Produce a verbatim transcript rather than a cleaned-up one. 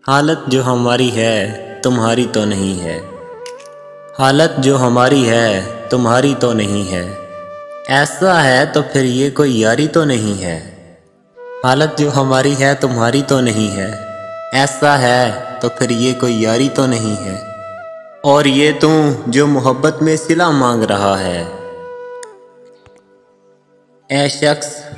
हालत जो हमारी है तुम्हारी तो नहीं है। हालत जो हमारी है तुम्हारी तो नहीं है। ऐसा है तो फिर ये कोई यारी तो नहीं है। हालत जो हमारी है तुम्हारी तो नहीं है। ऐसा है तो फिर ये कोई यारी तो नहीं है। और ये तू जो मोहब्बत में सिला मांग रहा है। ऐ शख्स